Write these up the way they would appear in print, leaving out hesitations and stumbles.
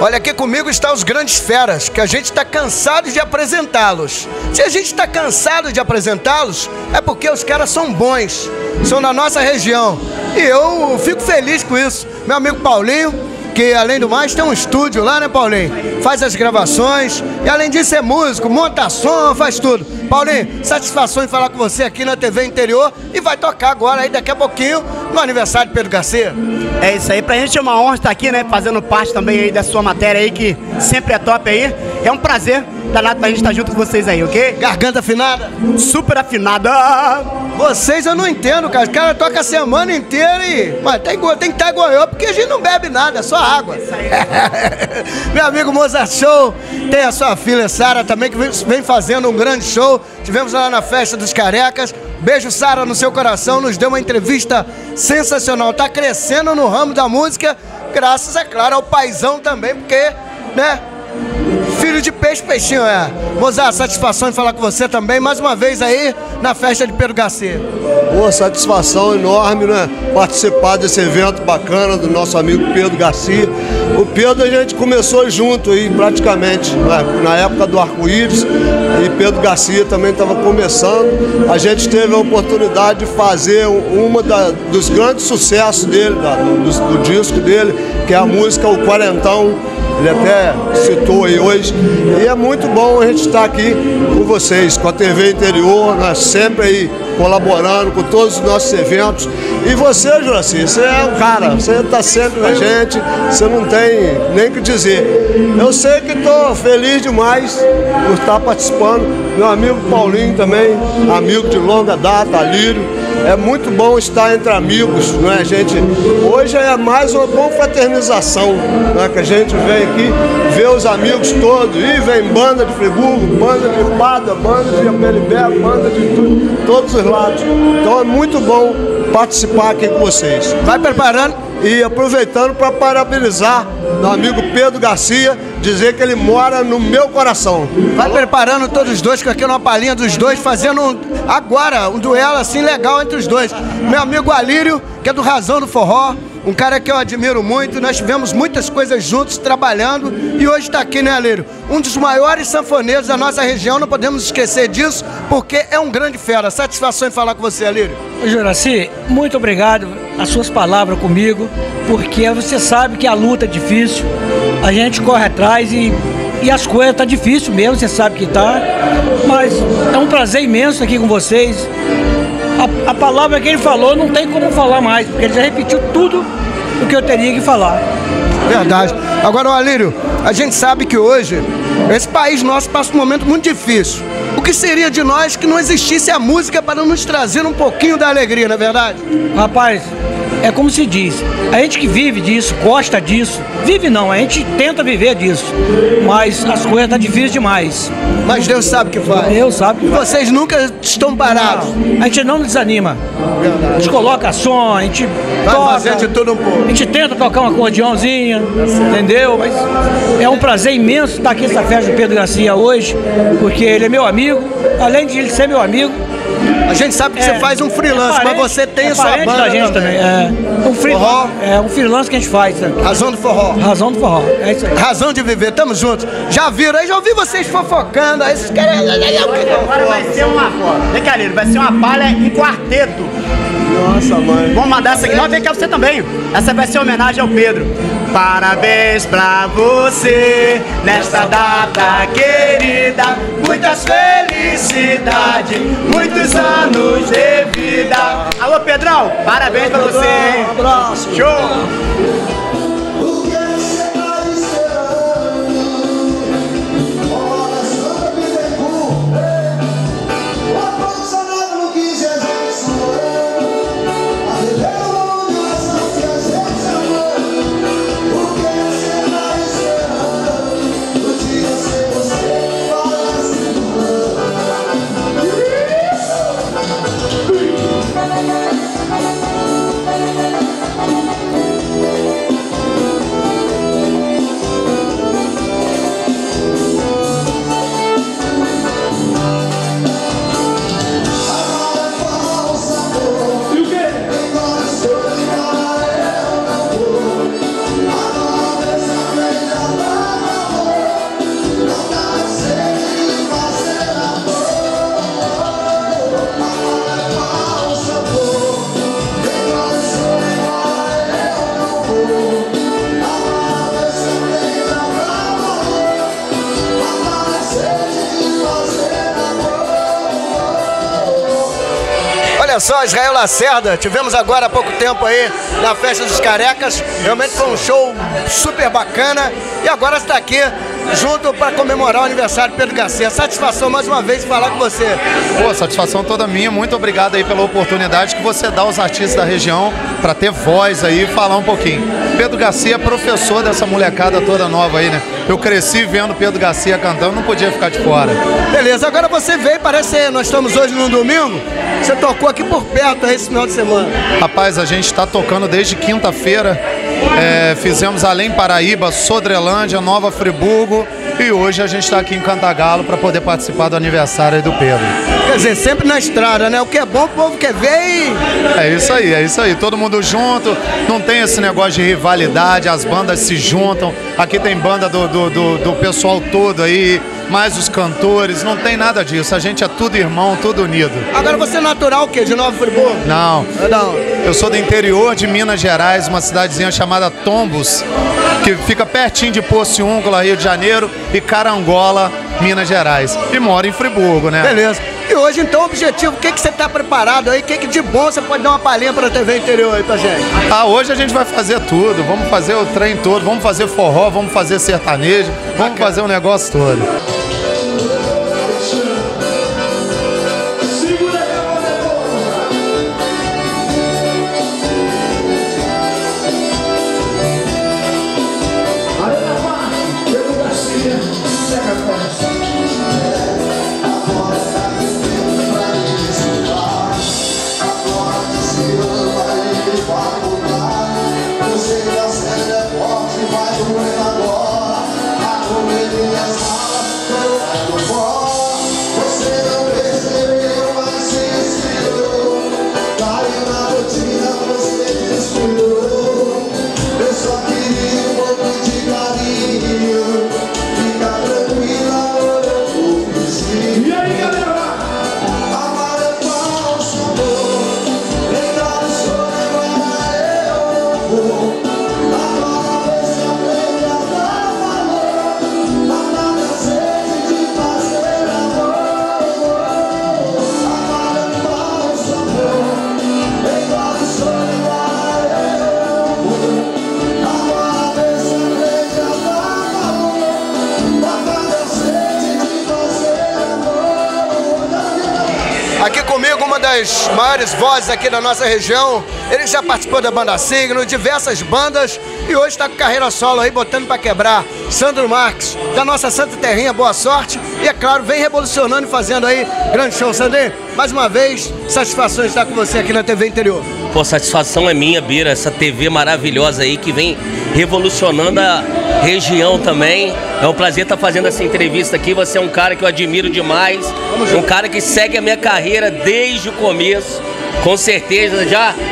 Olha, aqui comigo estão os grandes feras, que a gente está cansado de apresentá-los. Se a gente está cansado de apresentá-los, é porque os caras são bons, são da nossa região. E eu fico feliz com isso. Meu amigo Paulinho, que além do mais tem um estúdio lá, né, Paulinho? Faz as gravações e além disso é músico, monta som, faz tudo. Paulinho, satisfação em falar com você aqui na TV Interior e vai tocar agora aí daqui a pouquinho no aniversário de Pedro Garcia. É isso aí, pra gente é uma honra estar aqui, né, fazendo parte também aí da sua matéria aí, que sempre é top aí. É um prazer danado pra gente estar junto com vocês aí, ok? Garganta afinada? Super afinada! Vocês eu não entendo, cara. Os caras tocam a semana inteira e... Mas tem que estar igual eu, porque a gente não bebe nada, é só água. Meu amigo Mozart Show, tem a sua filha Sara também, que vem fazendo um grande show. Tivemos lá na Festa dos Carecas. Beijo, Sara, no seu coração. Nos deu uma entrevista sensacional. Tá crescendo no ramo da música, graças, é claro, ao paizão também, porque, né... Filho de peixe, peixinho, é. Mozart, satisfação em falar com você também, mais uma vez aí, na festa de Pedro Garcia. Boa, satisfação enorme, né? Participar desse evento bacana do nosso amigo Pedro Garcia. O Pedro a gente começou junto aí, praticamente, né? Na época do Arco-Íris, e Pedro Garcia também estava começando. A gente teve a oportunidade de fazer dos grandes sucessos dele, do disco dele, que é a música O Quarentão. Ele até citou aí hoje. E é muito bom a gente estar aqui com vocês, com a TV Interior, nós sempre aí colaborando com todos os nossos eventos. E você, Juraci, você é um cara, você está sempre com a gente, você não tem nem o que dizer. Eu sei que estou feliz demais por estar participando. Meu amigo Paulinho também, amigo de longa data, Alírio. É muito bom estar entre amigos, não é, gente? Hoje é mais uma confraternização, né, que a gente vem aqui ver os amigos todos. E vem banda de Friburgo, banda de Pada, banda de Apelibé, banda de todos os lados. Então é muito bom participar aqui com vocês. Vai preparando. E aproveitando para parabenizar meu amigo Pedro Garcia, dizer que ele mora no meu coração. Vai preparando todos os dois, que aqui é uma palhinha dos dois, fazendo agora um duelo assim legal entre os dois. Meu amigo Alírio, que é do Razão do Forró, um cara que eu admiro muito, nós tivemos muitas coisas juntos, trabalhando, e hoje está aqui, né, Alírio? Um dos maiores sanfoneiros da nossa região, não podemos esquecer disso, porque é um grande fera. Satisfação em falar com você, Alírio. Juraci, muito obrigado as suas palavras comigo, porque você sabe que a luta é difícil, a gente corre atrás e as coisas tá difícil mesmo, você sabe que tá, mas é um prazer imenso aqui com vocês. A palavra que ele falou não tem como falar mais, porque ele já repetiu tudo o que eu teria que falar. Verdade. Agora, Alírio, a gente sabe que hoje esse país nosso passa um momento muito difícil. O que seria de nós que não existisse a música para nos trazer um pouquinho da alegria, não é verdade? Rapaz, é como se diz, a gente que vive disso, gosta disso, vive não, a gente tenta viver disso, mas as coisas tá difíceis demais. Mas Deus sabe o que faz. Deus sabe que faz. Vocês nunca estão parados. Não, a gente não desanima. Verdade. A gente coloca som, a gente toca, de tudo um pouco. A gente tenta tocar um acordeãozinho, entendeu? Mas é um prazer imenso estar aqui nessa festa de Pedro Garcia hoje, porque ele é meu amigo, além de ele ser meu amigo. A gente sabe que você faz um freelance, mas você tem a sua banda da gente também. Um freelance que a gente faz. Né? Razão do Forró. Razão do Forró, é isso aí. Razão de viver, tamo juntos. Já viram aí, já ouvi vocês fofocando. Aí esses caras... Agora vai ser uma... Vem cá, Lírio, vai ser uma palha em quarteto. Nossa, mãe. Vamos mandar essa aqui. Não, vem cá você também. Essa vai ser homenagem ao Pedro. Parabéns pra você nesta data querida. Muitas felicidades, muitos anos de vida. Alô, Pedrão, parabéns pra você. Um abraço. Show. Olha só, Israel Lacerda, tivemos agora há pouco tempo aí na Festa dos Carecas, realmente foi um show super bacana e agora está aqui junto para comemorar o aniversário de Pedro Garcia. Satisfação mais uma vez falar com você. Pô, satisfação toda minha, muito obrigado aí pela oportunidade que você dá aos artistas da região para ter voz aí e falar um pouquinho. Pedro Garcia é professor dessa molecada toda nova aí, né? Eu cresci vendo Pedro Garcia cantando, não podia ficar de fora. Beleza, agora você veio, parece que nós estamos hoje no domingo, você tocou aqui por perto aí esse final de semana. Rapaz, a gente está tocando desde quinta-feira, fizemos Além Paraíba, Sodrelândia, Nova Friburgo e hoje a gente está aqui em Cantagalo para poder participar do aniversário aí do Pedro. Quer dizer, sempre na estrada, né? O que é bom, o povo quer ver e... É isso aí, todo mundo junto, não tem esse negócio de rivalidade, as bandas se juntam, aqui tem banda do pessoal todo aí, mais os cantores, não tem nada disso, a gente é tudo irmão, tudo unido. Agora você é natural o quê? De Nova Friburgo? Não, eu sou do interior de Minas Gerais, uma cidadezinha chamada Tombos, que fica pertinho de Porciúncula, Rio de Janeiro, e Carangola, Minas Gerais, e moro em Friburgo, né? Beleza. E hoje, então, o objetivo, o que você está preparado aí? O que de bom você pode dar uma palhinha para a TV Interior aí pra gente? Hoje a gente vai fazer tudo, vamos fazer o trem todo, vamos fazer forró, vamos fazer sertanejo, vamos fazer o negócio todo. Aqui comigo, uma das maiores vozes aqui da nossa região. Ele já participou da banda Signo, diversas bandas, e hoje está com carreira solo aí, botando para quebrar. Sandro Marques, da nossa Santa Terrinha, boa sorte. E é claro, vem revolucionando e fazendo aí grande show. Sandrinho, mais uma vez, satisfação estar com você aqui na TV Interior. Pô, satisfação é minha, Bira, essa TV maravilhosa aí que vem revolucionando a região também. É um prazer estar fazendo essa entrevista aqui. Você é um cara que eu admiro demais, um cara que segue a minha carreira desde o começo. Com certeza,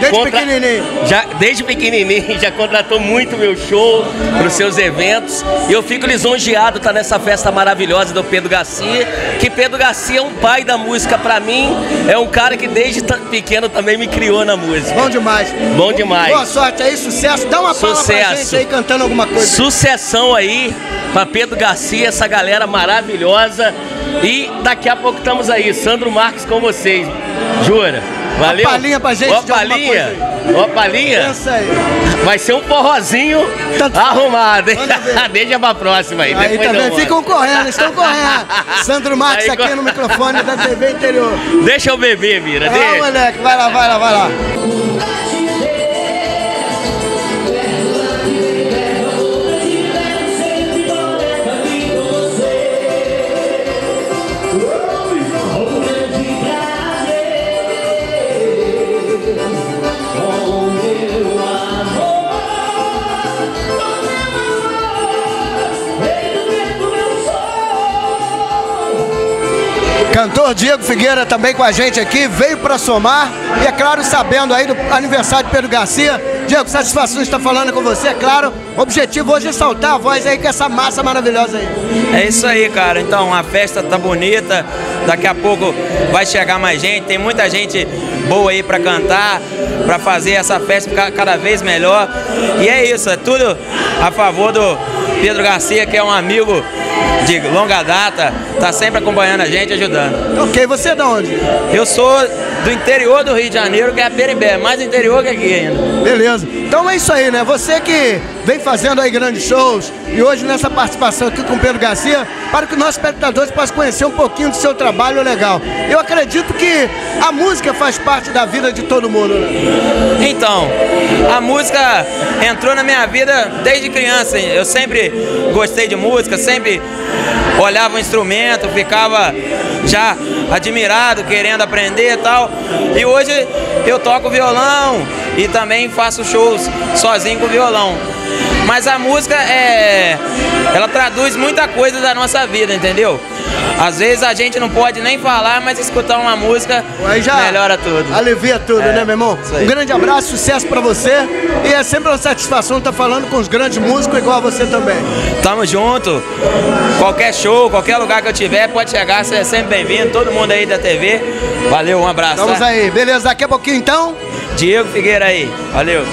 desde pequenininho, já contratou muito meu show para os seus eventos. E eu fico lisonjeado estar nessa festa maravilhosa do Pedro Garcia, que Pedro Garcia é um pai da música para mim, é um cara que desde pequeno também me criou na música. Bom demais. Bom demais. Boa sorte aí, sucesso. Dá uma palma pra gente aí cantando alguma coisa. Sucessão aí para Pedro Garcia, essa galera maravilhosa. E daqui a pouco estamos aí, Sandro Marques com vocês. Jura? Valeu? Uma palhinha pra gente. Uma palhinha? Uma palhinha? Pensa aí. Vai ser um forrozinho arrumado, hein? Deixa pra próxima aí. Aí também ficam correndo, estão correndo. Sandro Marques aí, aqui no microfone da TV Interior. Deixa eu beber, Mira. Moleque, vai lá, vai lá, vai lá. Cantor Diego Figueira também com a gente aqui, veio para somar e, é claro, sabendo aí do aniversário de Pedro Garcia. Diego, satisfação de estar falando com você, é claro. O objetivo hoje é soltar a voz aí com essa massa maravilhosa aí. É isso aí, cara. Então, a festa tá bonita, daqui a pouco vai chegar mais gente, tem muita gente boa aí para cantar, para fazer essa festa ficar cada vez melhor. E é isso, é tudo a favor do Pedro Garcia, que é um amigo de longa data, tá sempre acompanhando a gente, ajudando. Ok, você é de onde? Eu sou do interior do Rio de Janeiro, que é a Peribé, mais interior que aqui ainda. Beleza. Então é isso aí, né? Você que vem fazendo aí grandes shows e hoje nessa participação aqui com o Pedro Garcia, para que os nossos espectadores possam conhecer um pouquinho do seu trabalho legal. Eu acredito que a música faz parte da vida de todo mundo, né? Então, a música entrou na minha vida desde criança. Eu sempre gostei de música, sempre olhava o instrumento, ficava já admirado, querendo aprender e tal. E hoje eu toco violão e também faço shows sozinho com violão. Mas a música ela traduz muita coisa da nossa vida, entendeu? Às vezes a gente não pode nem falar, mas escutar uma música aí já melhora tudo. Alivia tudo, né, meu irmão? Um grande abraço, sucesso pra você. E é sempre uma satisfação estar falando com os grandes músicos igual a você também. Tamo junto. Qualquer show, qualquer lugar que eu tiver, pode chegar, você é sempre bem-vindo. Todo mundo aí da TV. Valeu, um abraço. Vamos tá? aí, beleza? Daqui a pouquinho então. Diego Figueira aí. Valeu.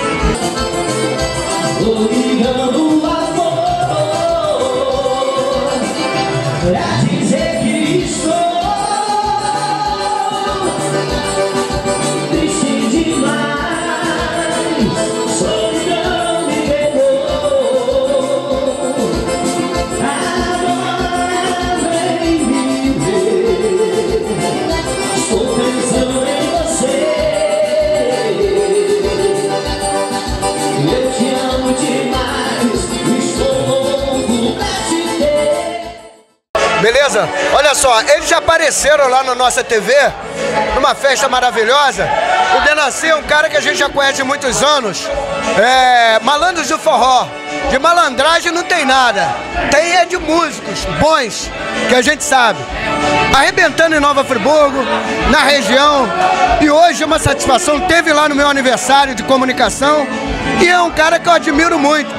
Beleza? Olha só, eles já apareceram lá na nossa TV, numa festa maravilhosa. O Denassi é um cara que a gente já conhece há muitos anos. Malandros do forró. De malandragem não tem nada. Tem é de músicos bons, que a gente sabe. Arrebentando em Nova Friburgo, na região. E hoje é uma satisfação, teve lá no meu aniversário de comunicação. E é um cara que eu admiro muito.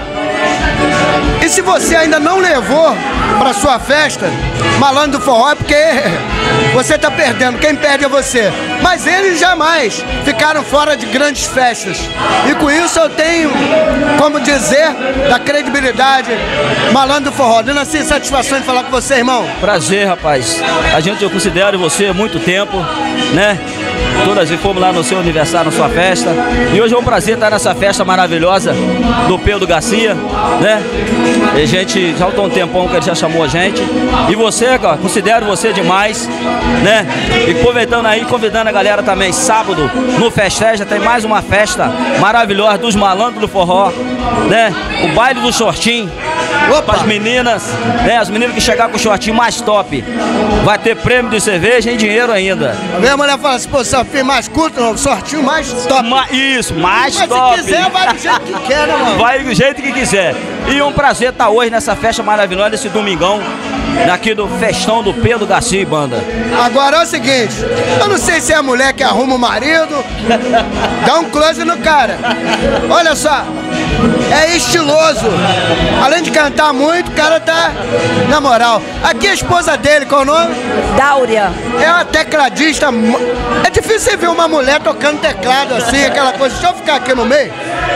E se você ainda não levou para sua festa Malandro do Forró, é porque você tá perdendo, quem perde é você. Mas eles jamais ficaram fora de grandes festas. E com isso eu tenho como dizer da credibilidade Malandro do Forró. Dando assim satisfação de falar com você, irmão. Prazer, rapaz. Eu considero você há muito tempo, né? Todas fomos lá no seu aniversário, na sua festa. E hoje é um prazer estar nessa festa maravilhosa do Pedro Garcia, né? E a gente já tem um tempão que ele já chamou a gente. E você, cara, considero você demais, né? E aproveitando aí, convidando a galera também, sábado, no Festeja, tem mais uma festa maravilhosa dos Malandros do Forró, né? O baile do shortinho. Opa. As meninas, né? As meninas que chegar com o shortinho mais top. Vai ter prêmio de cerveja e dinheiro ainda. A minha mulher fala assim, pô, Safia mais curto, não, sortinho mais top. Isso, mais mas top. Se quiser, vai do jeito que quer, né, mano? Vai do jeito que quiser. E um prazer estar hoje nessa festa maravilhosa, nesse domingão, aqui do festão do Pedro Garcia e banda. Agora é o seguinte, eu não sei se é a mulher que arruma o marido, dá um close no cara. Olha só, é estiloso. Além de cantar muito, o cara tá na moral. Aqui a esposa dele, qual é o nome? Dáurea. É uma tecladista. É difícil você ver uma mulher tocando teclado assim, aquela coisa. Deixa eu ficar aqui no meio.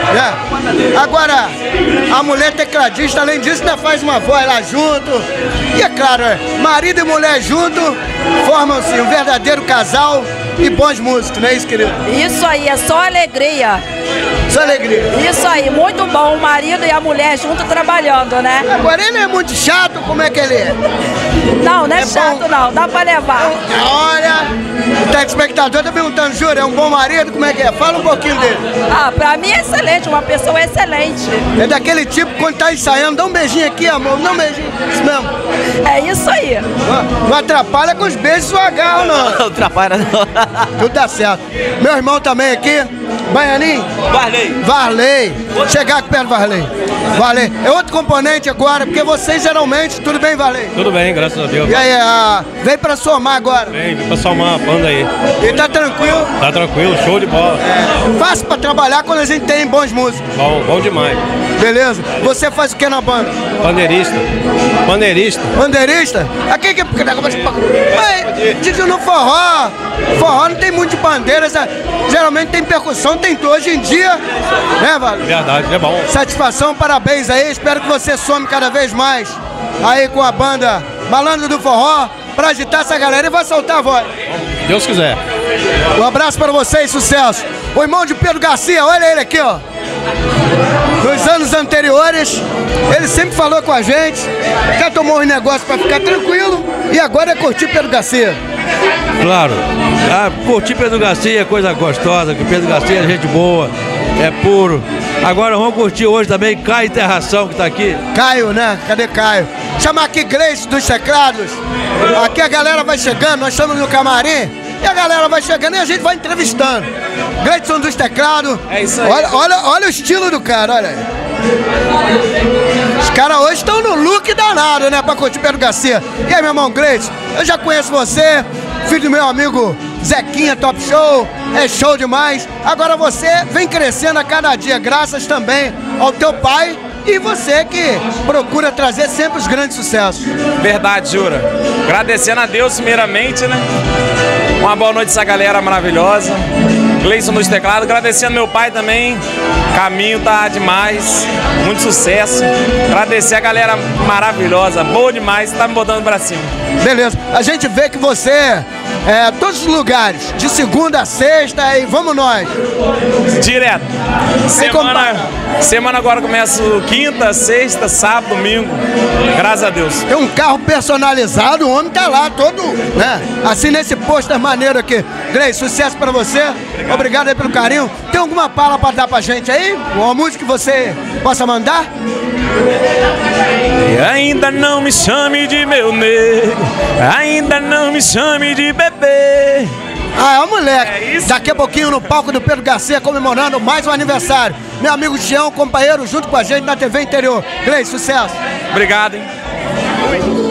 Agora, a mulher tecladista, além disso, ainda faz uma voz lá junto. E é claro, marido e mulher junto formam-se um verdadeiro casal e bons músicos, não é isso, querido? Isso aí, é só alegria. Só alegria. Isso aí, muito bom, o marido e a mulher junto trabalhando, né? Agora ele é muito chato, como é que ele é? Não, não é chato bom. Não, dá pra levar. Olha, o telespectador tá perguntando, Júlio, é um bom marido, como é que é? Fala um pouquinho dele. Ah, pra mim é excelente, uma pessoa excelente. É daquele tipo, quando tá ensaiando, dá um beijinho aqui, amor, dá um beijinho, isso mesmo. É isso aí. Não atrapalha com os beijos do agarro, não. Não atrapalha não. Tudo dá certo. Meu irmão também aqui, Baianinho. Varley. Chegar aqui perto do Varley. Varley. É outro componente agora, porque vocês geralmente, tudo bem, Varley? Tudo bem, graças a Deus. E aí, vem pra somar agora. Vem pra somar a banda aí. E tá tranquilo? Tá tranquilo, show de bola. Fácil pra trabalhar quando a gente tem bons músicos. Bom demais. Beleza. Você faz o que na banda? Pandeirista. Bandeirista? Aqui que... Mas, no forró não tem muito de bandeira, geralmente tem percussão, tem hoje em dia, né, Vale? Verdade, é bom. Satisfação, parabéns aí, espero que você some cada vez mais aí com a banda Malandro do Forró pra agitar essa galera e vai soltar a voz. Deus quiser. Um abraço para vocês, sucesso. O irmão de Pedro Garcia, olha ele aqui, ó. Nos anos anteriores, ele sempre falou com a gente, já tomou uns negócios pra ficar tranquilo e agora é curtir Pedro Garcia. Claro, curtir Pedro Garcia é coisa gostosa, que Pedro Garcia é gente boa, é puro. Agora vamos curtir hoje também Caio Terração, que tá aqui. Caio, né? Cadê Caio? Chamar aqui Gleice dos teclados. Aqui a galera vai chegando, nós estamos no camarim e a galera vai chegando e a gente vai entrevistando. Gleison dos teclados. É isso aí. Olha o estilo do cara, olha aí. Os caras hoje estão no look danado, né? Pra curtir Pedro Garcia. E aí, meu irmão Gleison, eu já conheço você, filho do meu amigo Zequinha Top Show, é show demais. Agora você vem crescendo a cada dia, graças também ao teu pai e você que procura trazer sempre os grandes sucessos. Verdade, Jura. Agradecendo a Deus primeiramente, né? Uma boa noite essa galera maravilhosa. Gleison nos teclados, agradecendo meu pai também. Caminho tá demais, muito sucesso. Agradecer a galera maravilhosa, boa demais, tá me botando pra cima. Beleza, a gente vê que você todos os lugares, de segunda a sexta e vamos nós. Direto. Semana agora começa quinta, sexta, sábado, domingo. Graças a Deus. Tem um carro personalizado, o homem tá lá todo, né? Assim nesse pôster maneiro aqui. Gleison, sucesso pra você. Obrigado aí pelo carinho. Tem alguma palavra pra dar pra gente aí? Uma música que você possa mandar? E ainda não me chame de meu nego, ainda não me chame de bebê. Ah, é o moleque. Daqui a pouquinho no palco do Pedro Garcia comemorando mais um aniversário. Meu amigo Tião, companheiro, junto com a gente na TV Interior. Gleison, sucesso. Obrigado, hein?